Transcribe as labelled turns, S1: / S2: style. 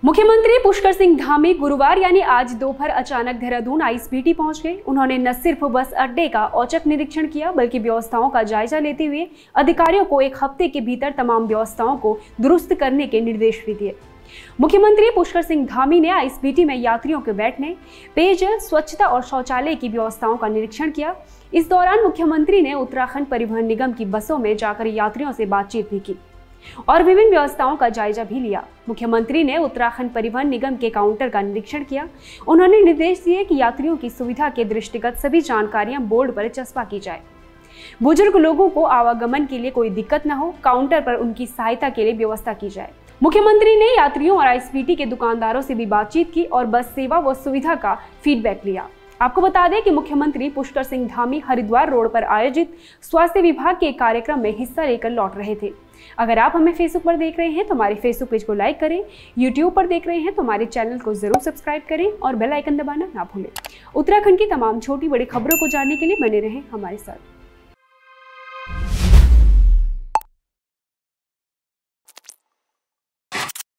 S1: मुख्यमंत्री पुष्कर सिंह धामी गुरुवार यानी आज दोपहर अचानक देहरादून आईएसबीटी पहुंच गए। उन्होंने न सिर्फ बस अड्डे का औचक निरीक्षण किया बल्कि व्यवस्थाओं का जायजा लेते हुए अधिकारियों को एक हफ्ते के भीतर तमाम व्यवस्थाओं को दुरुस्त करने के निर्देश भी दिए। मुख्यमंत्री पुष्कर सिंह धामी ने आईएसबीटी में यात्रियों के बैठने, पेयजल, स्वच्छता और शौचालय की व्यवस्थाओं का निरीक्षण किया। इस दौरान मुख्यमंत्री ने उत्तराखंड परिवहन निगम की बसों में जाकर यात्रियों से बातचीत भी की और विभिन्न व्यवस्थाओं का जायजा भी लिया। मुख्यमंत्री ने उत्तराखंड परिवहन निगम के काउंटर का निरीक्षण किया। उन्होंने निर्देश दिए कि यात्रियों की सुविधा के दृष्टिगत सभी जानकारियां बोर्ड पर चस्पा की जाए। बुजुर्ग लोगों को आवागमन के लिए कोई दिक्कत न हो, काउंटर पर उनकी सहायता के लिए व्यवस्था की जाए। मुख्यमंत्री ने यात्रियों और आईएसबीटी के दुकानदारों से भी बातचीत की और बस सेवा व सुविधा का फीडबैक लिया। आपको बता दें कि मुख्यमंत्री पुष्कर सिंह धामी हरिद्वार रोड पर आयोजित स्वास्थ्य विभाग के एक कार्यक्रम में हिस्सा लेकर लौट रहे थे। अगर आप हमें फेसबुक पर देख रहे हैं तो हमारे फेसबुक पेज को लाइक करें, यूट्यूब पर देख रहे हैं तो हमारे चैनल को जरूर सब्सक्राइब करें और बेल आइकन दबाना ना भूलें। उत्तराखंड की तमाम छोटी बड़ी खबरों को जानने के लिए बने रहें हमारे साथ।